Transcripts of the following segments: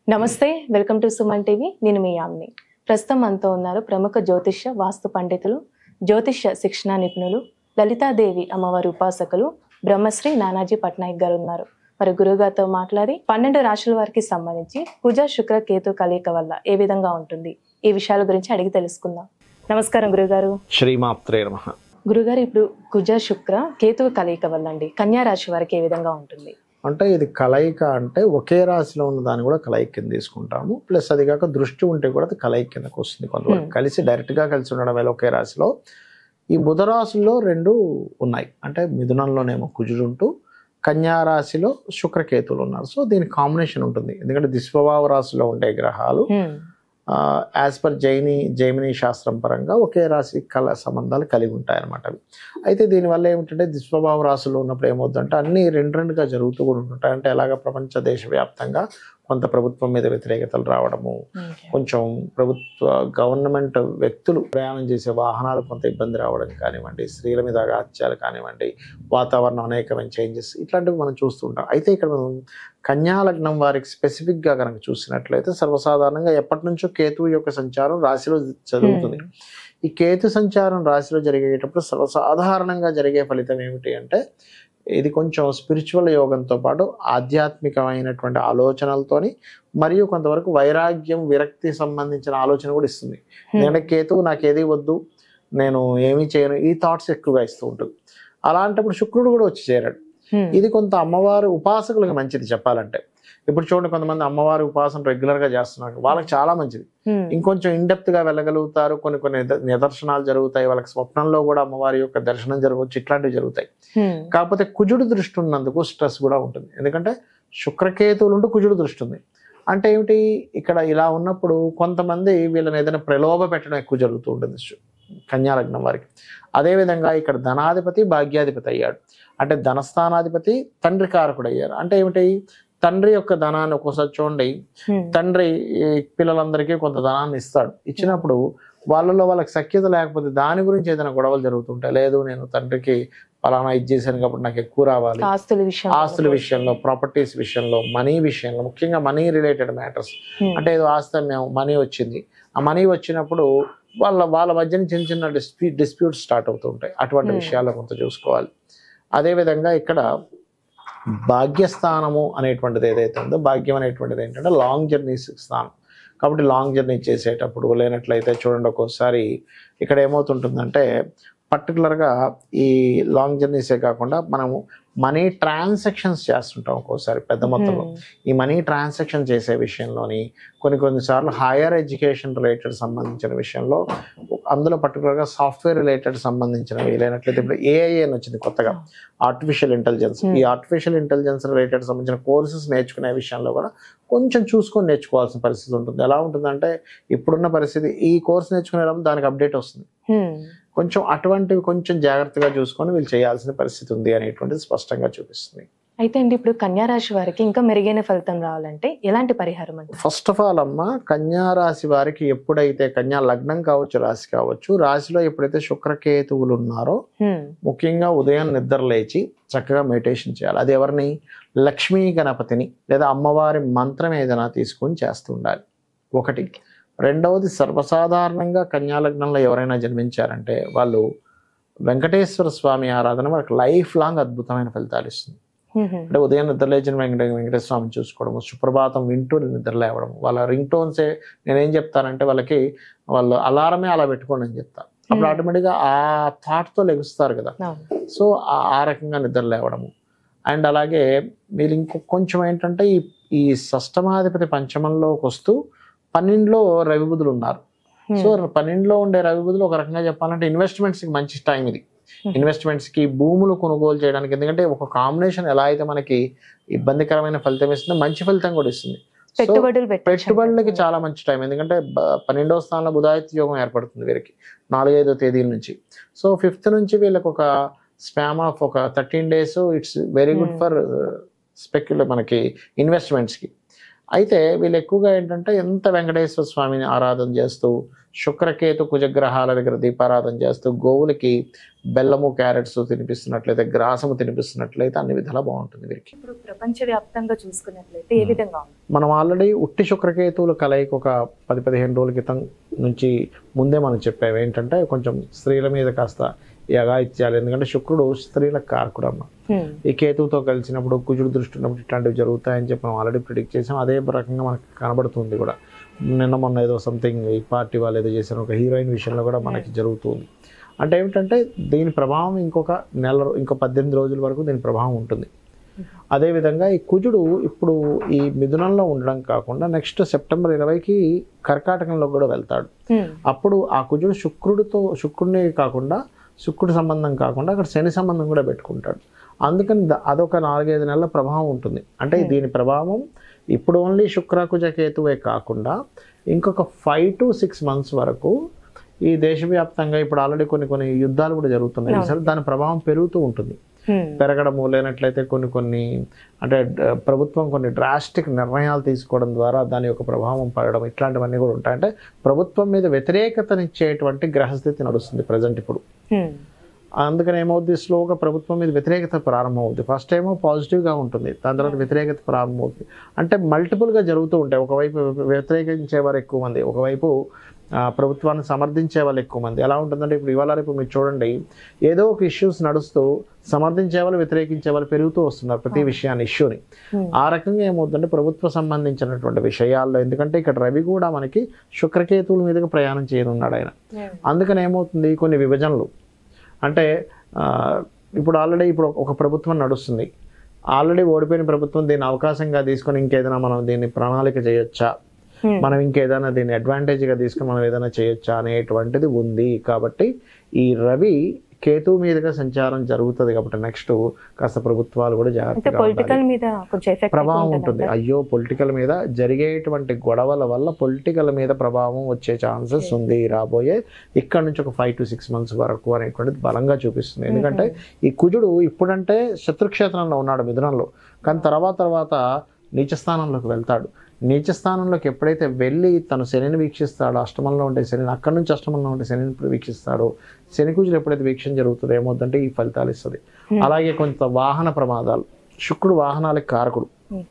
నమస్తే, welcome to Suman TV. నేను మీ యామ్ని. ప్రస్తుతం మనతో ఉన్నారు ప్రముఖ జ్యోతిష్య వాస్తు పండితులు, జ్యోతిష్య శిక్షణ నిపుణులు, లలితాదేవి అమ్మవారి ఉపాసకులు బ్రహ్మశ్రీ నానాజీ పట్నాయక్ గారు ఉన్నారు. మరి గురుగారితో మాట్లాడి 12 రాశుల వారికి సంబంధించి కుజ శుక్ర కేతు కలయిక వల్ల ఏ విధంగా ఉంటుంది, ఈ విషయాల గురించి అడిగి తెలుసుకుందాం. నమస్కారం గురుగారు. శ్రీమాత్రే నమః. గురుగారు, ఇప్పుడు కుజ శుక్ర కేతు కలయిక వల్ల అండి కన్యా రాశి వారికి ఏ విధంగా ఉంటుంది? అంటే ఇది కలయిక అంటే ఒకే రాశిలో ఉన్న దాన్ని కూడా కలయిక కింద తీసుకుంటాము. ప్లస్ అది కాక దృష్టి ఉంటే కూడా అది కలయిక కిందకు వస్తుంది. కొంతవరకు కలిసి డైరెక్ట్గా కలిసి ఉండడం వల్ల ఒకే రాశిలో ఈ బుధ రాశుల్లో 2 ఉన్నాయి. అంటే మిథునంలోనేమో కుజుడు ఉంటూ కన్యా రాశిలో శుక్రకేతువులు ఉన్నారు. సో దీని కాంబినేషన్ ఉంటుంది. ఎందుకంటే దిస్వభావ రాశిలో ఉండే గ్రహాలు యాజ్ పర్ జైమిని శాస్త్రం పరంగా ఒకే రాశి సంబంధాలు కలిగి ఉంటాయి అన్నమాట. అయితే దీనివల్ల ఏమిటంటే దిస్వభావ రాశిలో ఉన్నప్పుడు ఏమవుతుందంటే అన్నీ రెండుగా జరుగుతూ కూడా ఉంటుంటాయి. అంటే ఎలాగ ప్రపంచ దేశవ్యాప్తంగా కొంత ప్రభుత్వం మీద వ్యతిరేకతలు రావడము, కొంచెం గవర్నమెంట్ వ్యక్తులు ప్రయాణం చేసే వాహనాలు కొంత ఇబ్బంది రావడం కానివ్వండి, స్త్రీల మీద అగాత్యాలు కానివ్వండి, వాతావరణం అనేకమైన చేంజెస్ ఇట్లాంటివి మనం చూస్తుంటాం. అయితే ఇక్కడ మనం కన్యా లగ్నం వారికి స్పెసిఫిక్గా కనుక చూసినట్లయితే సర్వసాధారణంగా ఎప్పటి నుంచో కేతువు యొక్క సంచారం రాశిలో జరుగుతుంది. ఈ కేతు సంచారం రాశిలో జరిగేటప్పుడు సర్వసాధారణంగా జరిగే ఫలితం ఏమిటి అంటే ఇది కొంచెం స్పిరిచువల్ యోగంతో పాటు ఆధ్యాత్మికమైనటువంటి ఆలోచనలతోని మరియు కొంతవరకు వైరాగ్యం విరక్తి సంబంధించిన ఆలోచన కూడా ఇస్తుంది. ఎందుకంటే కేతువు నాకు ఏది వద్దు, నేను ఏమీ చేయను, ఈ థాట్స్ ఎక్కువగా ఇస్తూ ఉంటుంది. అలాంటప్పుడు శుక్రుడు కూడా వచ్చి చేరాడు. ఇది కొంత అమ్మవారి ఉపాసకులకు మంచిది చెప్పాలంటే. ఇప్పుడు చూడండి, కొంతమంది అమ్మవారి ఉపాసన రెగ్యులర్గా చేస్తున్నారు, వాళ్ళకి చాలా మంచిది. ఇంకొంచెం ఇన్డెప్త్గా వెళ్ళగలుగుతారు. కొన్ని నిదర్శనాలు జరుగుతాయి, వాళ్ళకి స్వప్నంలో కూడా అమ్మవారి యొక్క దర్శనం జరగవచ్చు, ఇట్లాంటివి జరుగుతాయి. కాకపోతే కుజుడు దృష్టి ఉన్నందుకు స్ట్రెస్ కూడా ఉంటుంది. ఎందుకంటే శుక్రకేతువులు ఉంటూ కుజుడు దృష్టి ఉంది అంటే ఏమిటి, ఇక్కడ ఇలా ఉన్నప్పుడు కొంతమంది వీళ్ళని ఏదైనా ప్రలోభ పెట్టడం ఎక్కువ జరుగుతూ ఉంటుంది కన్యా లగ్నం వారికి. అదేవిధంగా ఇక్కడ ధనాధిపతి భాగ్యాధిపతి అయ్యాడు. అంటే ధనస్థానాధిపతి తండ్రి కారకుడు అయ్యారు. అంటే ఏమిటి, తండ్రి యొక్క ధనాన్ని ఒక్కోసారి చూడండి, తండ్రి పిల్లలందరికీ కొంత ధనాన్ని ఇస్తాడు. ఇచ్చినప్పుడు వాళ్ళకి సఖ్యత లేకపోతే దాని గురించి ఏదైనా గొడవలు జరుగుతుంటాయి. లేదు, నేను తండ్రికి ఫలానా ఇది చేశాను కాబట్టి నాకు ఎక్కువ రావాలి, ఆస్తుల విషయంలో, ప్రాపర్టీస్ విషయంలో, మనీ విషయంలో, ముఖ్యంగా మనీ రిలేటెడ్ మ్యాటర్స్. అంటే ఏదో ఆస్తి మేము మనీ వచ్చింది, ఆ మనీ వచ్చినప్పుడు వాళ్ళ మధ్యన చిన్న డిస్ప్యూట్స్ స్టార్ట్ అవుతూ ఉంటాయి. అటువంటి విషయాల్లో కొంత చూసుకోవాలి. అదేవిధంగా ఇక్కడ భాగ్యస్థానము అనేటువంటిది ఏదైతే ఉందో, భాగ్యం అనేటువంటిది ఏంటంటే లాంగ్ జర్నీస్ స్థానం. కాబట్టి లాంగ్ జర్నీ చేసేటప్పుడు లేనట్లయితే చూడండి, ఒక్కోసారి ఇక్కడ ఏమవుతుంటుందంటే పర్టికులర్గా ఈ లాంగ్ జర్నీసే కాకుండా మనము మనీ ట్రాన్సాక్షన్స్ చేస్తుంటాం ఒక్కోసారి పెద్ద మొత్తంలో. ఈ మనీ ట్రాన్సాక్షన్ చేసే విషయంలోని కొన్నిసార్లు హైయర్ ఎడ్యుకేషన్ రిలేటెడ్ సంబంధించిన విషయంలో, అందులో పర్టికులర్గా సాఫ్ట్వేర్ రిలేటెడ్ సంబంధించినవి, లేనట్లయితే ఇప్పుడు ఏఐ అని వచ్చింది కొత్తగా, ఆర్టిఫిషియల్ ఇంటెలిజెన్స్. ఈ ఆర్టిఫిషియల్ ఇంటెలిజెన్స్ రిలేటెడ్ సంబంధించిన కోర్సెస్ నేర్చుకునే విషయంలో కూడా కొంచెం చూసుకొని నేర్చుకోవాల్సిన పరిస్థితి ఉంటుంది. ఎలా ఉంటుందంటే ఇప్పుడున్న పరిస్థితి, ఈ కోర్స్ నేర్చుకునేటప్పుడు దానికి అప్డేట్ వస్తుంది. కొంచెం అటువంటివి కొంచెం జాగ్రత్తగా చూసుకొని వీళ్ళు చేయాల్సిన పరిస్థితి ఉంది అనేటువంటిది స్పష్టంగా చూపిస్తుంది. అయితే అండి, ఇప్పుడు కన్యా రాశి వారికి ఇంకా మెరుగైన ఫలితం రావాలంటే ఎలాంటి పరిహారం అంటే? ఫస్ట్ ఆఫ్ ఆల్ అమ్మ, కన్యా రాశి వారికి ఎప్పుడైతే కన్యా లగ్నం కావచ్చు, రాశి కావచ్చు, రాశిలో ఎప్పుడైతే శుక్రకేతువులు ఉన్నారో ముఖ్యంగా ఉదయం నిద్ర లేచి చక్కగా మెడిటేషన్ చేయాలి. అది ఎవరిని, లక్ష్మీ గణపతిని లేదా అమ్మవారి మంత్రం ఏదైనా తీసుకొని చేస్తూ ఉండాలి. ఒకటి. రెండవది, సర్వసాధారణంగా కన్యా లగ్నంలో ఎవరైనా జన్మించారంటే వాళ్ళు వెంకటేశ్వర స్వామి ఆరాధన వాళ్ళకి లైఫ్ లాంగ్ అద్భుతమైన ఫలితాలు ఇస్తుంది. అంటే ఉదయం నిద్రలేచిన వెంకటేశ్వర స్వామిని చూసుకోవడము, సుప్రభాతం వింటూ నిద్రలేవడం, వాళ్ళ రింగ్ టోన్సే నేనేం చెప్తానంటే వాళ్ళు అలారమే అలా పెట్టుకోండి అని చెప్తాను. అప్పుడు ఆటోమేటిక్గా ఆ థాట్తో లెగుస్తారు కదా. సో ఆ రకంగా నిద్రలేవడము. అండ్ అలాగే మీరు కొంచెం ఏంటంటే ఈ షష్టమాధిపతి పంచమంలోకి వస్తూ 12లో రవి బుధులు ఉన్నారు. సో 12లో ఉండే రవి బుధులు ఒక రకంగా చెప్పాలంటే ఇన్వెస్ట్మెంట్స్కి మంచి టైం ఇది. ఇన్వెస్ట్మెంట్స్కి, భూములు కొనుగోలు చేయడానికి. ఎందుకంటే ఒక కాంబినేషన్ ఎలా అయితే మనకి ఇబ్బందికరమైన ఫలితం ఇస్తుందో మంచి ఫలితం కూడా ఇస్తుంది. పెట్టుబడులకి చాలా మంచి టైం. ఎందుకంటే 12వ స్థానంలో బుధాదిత్య యోగం ఏర్పడుతుంది వీరికి 4-5వ తేదీల నుంచి. సో 5th నుంచి వీళ్ళకి ఒక స్పామ్ ఆఫ్ ఒక 13 days it's very good for మనకి ఇన్వెస్ట్మెంట్స్కి. అయితే వీళ్ళు ఎక్కువగా ఏంటంటే ఎంత వెంకటేశ్వర స్వామిని ఆరాధన చేస్తూ శుక్రకేతు కుజగ్రహాల దగ్గర దీపారాధన చేస్తూ గోవులకి బెల్లము క్యారెట్స్ తినిపిస్తున్నట్లయితే, గ్రాసము తినిపిస్తున్నట్లయితే అన్ని విధాలా బాగుంటుంది వీరికి. ఇప్పుడు ప్రపంచవ్యాప్తంగా చూసుకున్నట్లయితే ఏ విధంగా ఉంది? మనం ఆల్రెడీ ఉట్టి శుక్రకేతువుల కలయిక ఒక 10-15 రోజుల క్రితం నుంచి ముందే మనం చెప్పాము ఏంటంటే కొంచెం స్త్రీల మీద కాస్త యగాయిత్యాలు, ఎందుకంటే శుక్రుడు స్త్రీలకు కారకుడు అమ్మ. ఈ కేతువుతో కలిసినప్పుడు కుజుడు దృష్టి ఉన్నప్పుడు ఇట్లాంటివి జరుగుతాయని చెప్పి మనం ఆల్రెడీ ప్రిడిక్ట్ చేసాం. అదే రకంగా మనకు కనబడుతుంది కూడా. నిన్న మొన్న ఏదో సంథింగ్ ఈ పార్టీ వాళ్ళు ఏదో చేసిన ఒక హీరోయిన్ విషయంలో కూడా మనకి జరుగుతుంది. అంటే ఏమిటంటే దీని ప్రభావం ఇంకొక 18 రోజుల వరకు దీని ప్రభావం ఉంటుంది. అదేవిధంగా ఈ కుజుడు ఇప్పుడు ఈ మిథునంలో ఉండడం కాకుండా నెక్స్ట్ సెప్టెంబర్ 20కి కర్కాటకంలో కూడా వెళ్తాడు. అప్పుడు ఆ కుజుడు శుక్రుడిని కాకుండా శుక్రుడి సంబంధం కాకుండా అక్కడ శని సంబంధం కూడా పెట్టుకుంటాడు. అందుకని అదొక 4-5 నెలల ప్రభావం ఉంటుంది. అంటే దీని ప్రభావం ఇప్పుడు ఓన్లీ శుక్రకుజ కేతువే కాకుండా ఇంకొక 5 to 6 months వరకు ఈ దేశవ్యాప్తంగా ఇప్పుడు ఆల్రెడీ కొన్ని యుద్ధాలు కూడా జరుగుతున్నాయి. సరే, దాని ప్రభావం పెరుగుతూ ఉంటుంది. పెరగడము లేనట్లయితే కొన్ని అంటే ప్రభుత్వం కొన్ని డ్రాస్టిక్ నిర్ణయాలు తీసుకోవడం ద్వారా దాని యొక్క ప్రభావం పడడం, ఇట్లాంటివన్నీ కూడా ఉంటాయి. అంటే ప్రభుత్వం మీద వ్యతిరేకతనిచ్చేటువంటి గ్రహస్థితి నడుస్తుంది ప్రజెంట్ ఇప్పుడు. అందుకని ఏమవుద్ది, స్లోగా ప్రభుత్వం మీద వ్యతిరేకత ప్రారంభమవుతుంది. ఫస్ట్ ఏమో పాజిటివ్గా ఉంటుంది, దాని తర్వాత వ్యతిరేకత ప్రారంభమవుతుంది. అంటే మల్టిపుల్గా జరుగుతూ ఉంటాయి. ఒకవైపు వ్యతిరేకించేవారు ఎక్కువ మంది, ఒకవైపు ప్రభుత్వాన్ని సమర్థించే వాళ్ళు ఎక్కువ మంది. ఎలా ఉంటుందంటే ఇప్పుడు ఇవాళ రేపు మీరు చూడండి, ఏదో ఒక ఇష్యూస్ నడుస్తూ సమర్థించే వాళ్ళు వ్యతిరేకించే వాళ్ళు పెరుగుతూ వస్తున్నారు ప్రతి విషయాన్ని, ఇష్యూని. ఆ రకంగా ఏమవుతుందంటే ప్రభుత్వ సంబంధించినటువంటి విషయాల్లో, ఎందుకంటే ఇక్కడ రవి కూడా మనకి శుక్రకేతువుల మీదుగా ప్రయాణం చేయనున్నాడు ఆయన. అందుకని ఏమవుతుంది, కొన్ని విభజనలు అంటే ఇప్పుడు ఆల్రెడీ ఒక ప్రభుత్వం నడుస్తుంది, ఆల్రెడీ ఓడిపోయిన ప్రభుత్వం దీన్ని అవకాశంగా తీసుకొని ఇంకేదైనా మనం దీన్ని ప్రణాళిక చేయొచ్చా, మనం ఇంకేదైనా దీన్ని అడ్వాంటేజ్గా తీసుకుని మనం ఏదైనా చేయొచ్చా అనేటువంటిది ఉంది. కాబట్టి ఈ రవి కేతువు మీదుగా సంచారం జరుగుతుంది కాబట్టి నెక్స్ట్ కాస్త ప్రభుత్వాలు కూడా జాగ్రత్తగా ప్రభావం ఉంటుంది. అయ్యో, పొలిటికల్ మీద జరిగేటువంటి గొడవల వల్ల పొలిటికల్ మీద ప్రభావం వచ్చే ఛాన్సెస్ ఉంది రాబోయే ఇక్కడ నుంచి ఒక 5 to 6 months వరకు అనేటువంటిది బలంగా చూపిస్తుంది. ఎందుకంటే ఈ కుజుడు ఇప్పుడంటే శత్రుక్షేత్రంలో ఉన్నాడు మిథునంలో, కానీ తర్వాత నీచ స్థానంలోకి వెళ్తాడు. నీచ స్థానంలోకి ఎప్పుడైతే వెళ్ళి తను శనిని వీక్షిస్తాడో, అష్టమంలో ఉండే శనిని, అక్కడి నుంచి అష్టమంలో ఉండే శనిని వీక్షిస్తాడో, శని కుజులు ఎప్పుడైతే వీక్షణ జరుగుతుందో ఏమవుతుందంటే ఈ ఫలితాలు ఇస్తుంది. అలాగే కొంత వాహన ప్రమాదాలు, శుక్రుడు వాహనాలకు కారకుడు.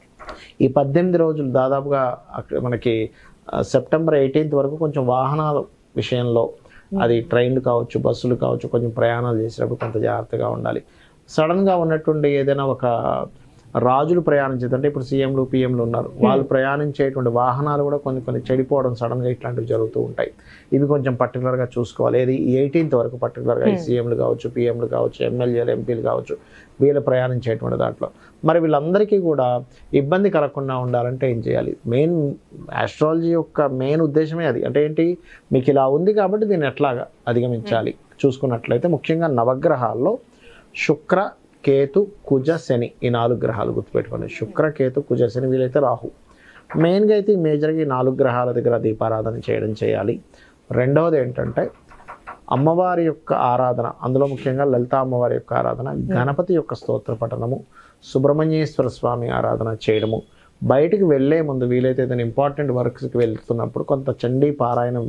ఈ 18 రోజులు దాదాపుగా మనకి సెప్టెంబర్ 18th వరకు కొంచెం వాహనాల విషయంలో, అది ట్రైన్లు కావచ్చు, బస్సులు కావచ్చు, కొంచెం ప్రయాణాలు చేసేటప్పుడు కొంత జాగ్రత్తగా ఉండాలి. సడన్గా ఉన్నటువంటి ఏదైనా ఒక రాజులు ప్రయాణించేదంటే ఇప్పుడు సీఎంలు పిఎంలు ఉన్నారు, వాళ్ళు ప్రయాణించేటువంటి వాహనాలు కూడా కొన్ని చెడిపోవడం సడన్గా ఇట్లాంటివి జరుగుతూ ఉంటాయి. ఇవి కొంచెం పర్టికులర్గా చూసుకోవాలి. ఏది 18th వరకు పర్టికులర్గా ఈ సీఎంలు కావచ్చు, పిఎంలు కావచ్చు, ఎమ్మెల్యేలు ఎంపీలు కావచ్చు, వీళ్ళు ప్రయాణించేటువంటి దాంట్లో మరి వీళ్ళందరికీ కూడా ఇబ్బంది కలగకుండా ఉండాలంటే ఏం చేయాలి? మెయిన్ ఆస్ట్రాలజీ యొక్క మెయిన్ ఉద్దేశమే అది. అంటే ఏంటి, మీకు ఇలా ఉంది కాబట్టి దీన్ని ఎట్లాగా అధిగమించాలి చూసుకున్నట్లయితే ముఖ్యంగా నవగ్రహాల్లో శుక్ర, కేతు, కుజ, శని, ఈ 4 గ్రహాలు గుర్తుపెట్టుకోండి. శుక్ర, కేతు, కుజ, శని, వీలైతే రాహు. మెయిన్గా అయితే ఈ మేజర్గా ఈ 4 గ్రహాల దగ్గర దీపారాధన చేయాలి. రెండవది ఏంటంటే అమ్మవారి యొక్క ఆరాధన, అందులో ముఖ్యంగా లలిత అమ్మవారి యొక్క ఆరాధన, గణపతి యొక్క స్తోత్ర పఠనము, సుబ్రహ్మణ్యేశ్వర స్వామి ఆరాధన చేయడము. బయటికి వెళ్ళే ముందు వీలైతే ఏదైనా ఇంపార్టెంట్ వర్క్స్కి వెళ్తున్నప్పుడు కొంత చండీ పారాయణం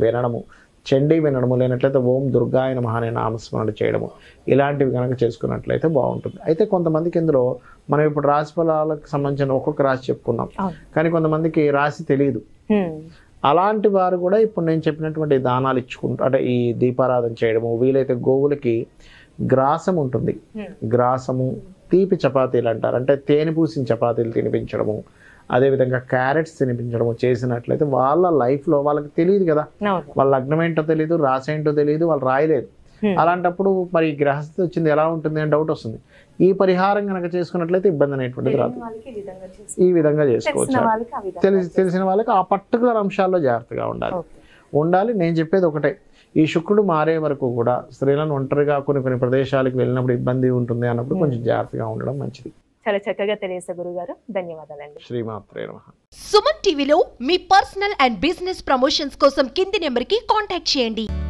వినడము, లేనట్లయితే ఓం దుర్గాయ నమః అనే నామస్మరణ చేయడము, ఇలాంటివి కనుక చేసుకున్నట్లయితే బాగుంటుంది. అయితే కొంతమందికి ఇందులో మనం ఇప్పుడు రాశి ఫలాలకు సంబంధించిన ఒక్కొక్క రాశి చెప్పుకున్నాం, కానీ కొంతమందికి రాశి తెలియదు. అలాంటి వారు కూడా ఇప్పుడు నేను చెప్పినటువంటి దానాలు ఇచ్చుకుంటూ, అంటే ఈ దీపారాధన చేయడము, వీలైతే గోవులకి గ్రాసం ఉంటుంది, గ్రాసము, తీపి చపాతీలు అంటారు, అంటే తేనె పూసిన చపాతీలు తినిపించడము, అదేవిధంగా క్యారెట్స్ తినిపించడము చేసినట్లయితే వాళ్ళ లైఫ్లో వాళ్ళకి తెలియదు కదా, వాళ్ళ లగ్నం ఏంటో తెలియదు, రాశి ఏంటో తెలియదు, వాళ్ళు రాయలేదు. అలాంటప్పుడు మరి గ్రహస్థితి వచ్చింది ఎలా ఉంటుంది అని డౌట్ వస్తుంది. ఈ పరిహారం కనుక చేసుకున్నట్లయితే ఇబ్బంది అనేటువంటిది రాదు. ఈ విధంగా చేసుకోవచ్చు. తెలిసిన వాళ్ళకి ఆ పర్టికులర్ అంశాల్లో జాగ్రత్తగా ఉండాలి. నేను చెప్పేది ఒకటే, ఈ శుక్రుడు మారే వరకు కూడా స్త్రీలను ఒంటరిగా కొన్ని ప్రదేశాలకు వెళ్ళినప్పుడు ఇబ్బంది ఉంటుంది అన్నప్పుడు కొంచెం జాగ్రత్తగా ఉండడం మంచిది. చాలా చక్కగా తెలియజేశారు గురుగారు, ధన్యవాదాలండి. శ్రీమాత్రే నమః. సుమన్ టీవీలో మీ పర్సనల్ అండ్ బిజినెస్ ప్రమోషన్స్ కోసం కింది నెంబర్కి కాంటాక్ట్ చేయండి.